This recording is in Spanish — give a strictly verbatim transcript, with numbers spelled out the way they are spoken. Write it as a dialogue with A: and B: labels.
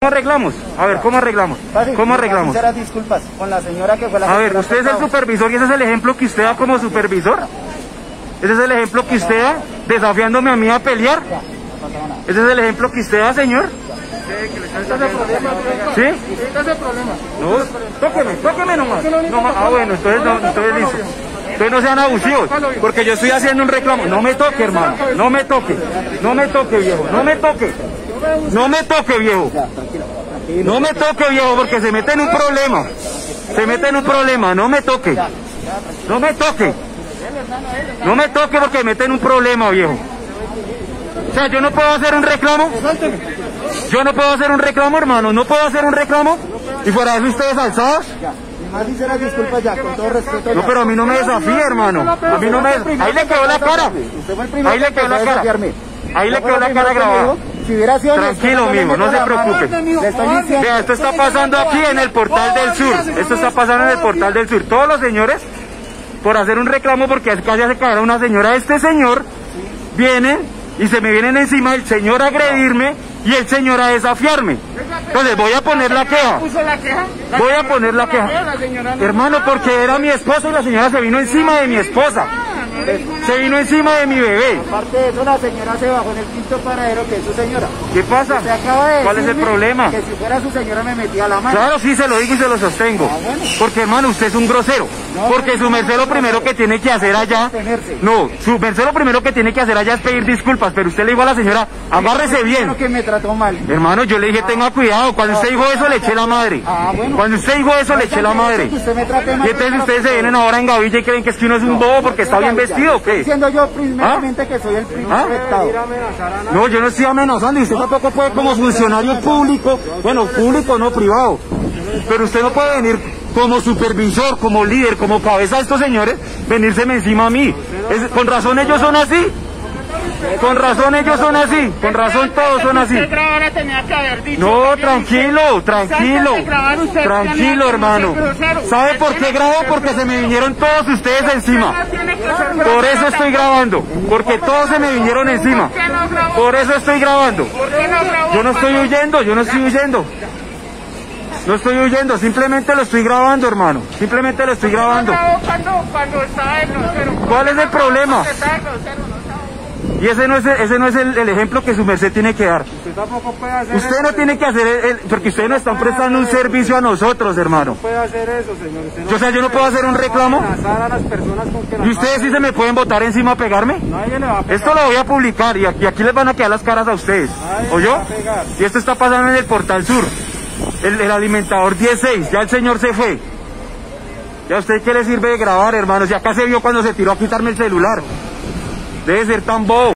A: ¿Cómo arreglamos? A ver, ¿cómo arreglamos? ¿Cómo arreglamos?
B: Disculpas con la señora que fue la
A: A ver, usted es el supervisor y ese es el ejemplo que usted da como supervisor. Ese es el ejemplo que usted da, desafiándome a mí a pelear. Ese es el ejemplo que usted da, señor. ¿Sí? No, tóqueme, tóqueme nomás. nomás. Ah, bueno, entonces no, entonces listo. Entonces no sean abusivos, porque yo estoy haciendo un reclamo. No me toque, hermano, no me toque. No me toque, viejo, no me toque. No me toque, viejo. No me toque, viejo, porque se mete en un problema. Se mete en un problema, no me toque. No me toque. No me toque porque me mete en un problema, viejo. O sea, yo no puedo hacer un reclamo. Yo no puedo hacer un reclamo, hermano. No puedo hacer un reclamo. Y fuera de eso ustedes alzados.
B: Más sinceras disculpas ya, con todo respeto.
A: No, pero a mí no me desafíe, hermano. A mí no me... Ahí le quedó la cara. Ahí le quedó la cara. Ahí le quedó la cara grabada.
B: Si hubiera sido
A: tranquilo, mijo, no se preocupe. Vea, esto está pasando aquí en el Portal del Sur. Esto está pasando en el Portal del Sur. Todos los señores, por hacer un reclamo, porque casi hace caer a una señora, este señor, vienen y se me vienen encima el señor a agredirme y el señor a desafiarme. Entonces voy a poner la queja. Voy a poner la queja. Hermano, porque era mi esposa y la señora se vino encima de mi esposa. Se vino encima de mi bebé.
B: Aparte de eso, la señora se bajó en el quinto paradero, que es su señora.
A: ¿Qué pasa?
B: Usted acaba de
A: ¿Cuál es el problema?
B: Que si fuera su señora me metía la mano.
A: Claro, sí, se lo digo y se lo sostengo. Ah, bueno. Porque, hermano, usted es un grosero. No, porque su merced lo primero que tiene que hacer allá... No, su merced lo primero que tiene que hacer allá es pedir disculpas, pero usted le dijo a la señora, agárrese bien.
B: Que me trató mal.
A: Hermano, yo le dije, tenga cuidado. Cuando usted dijo eso, le eché la madre.
B: Ah, bueno.
A: Cuando usted dijo eso, le eché la madre. Y entonces ustedes se vienen ahora en gavilla y creen que es que uno es un bobo porque está bien vestido, ¿o qué?
B: Diciendo yo primeramente ¿Ah? que soy el primer
A: ¿Ah?
B: afectado.
A: No, yo no estoy amenazando y usted tampoco puede como funcionario público, bueno, público no privado, pero usted no puede venir como supervisor, como líder, como cabeza de estos señores, venírseme encima a mí. Es, con razón ellos son así. Con razón ellos son así, con razón todos son así. No, tranquilo, tranquilo, tranquilo, hermano. ¿Sabe por qué grabo? Porque se me vinieron todos ustedes encima. Por eso estoy grabando, porque todos se me vinieron encima. Por eso estoy grabando. Yo no estoy huyendo, yo no estoy huyendo. No estoy huyendo, simplemente lo estoy grabando, hermano. Simplemente lo estoy grabando. ¿Cuál es el problema? Y ese no es, el, ese no es el, el ejemplo que su merced tiene que dar.
B: Usted tampoco puede hacer
A: Usted
B: eso,
A: no tiene que hacer, el, el, porque ustedes no están prestando un servicio a nosotros, hermano.
B: No puede hacer eso, señor. Usted no
A: yo, o sea, yo no puedo hacer un reclamo.
B: A las personas con que
A: ¿Y ustedes sí se me pueden botar encima a pegarme?
B: Nadie le va a pegar.
A: Esto lo voy a publicar y aquí, aquí les van a quedar las caras a ustedes. ¿Oyó? Y esto está pasando en el Portal Sur. El, el alimentador dieciséis, ya el señor se fue. ¿Ya a usted qué le sirve de grabar, hermanos? Ya acá se vio cuando se tiró a quitarme el celular. Debe ser tan bobo.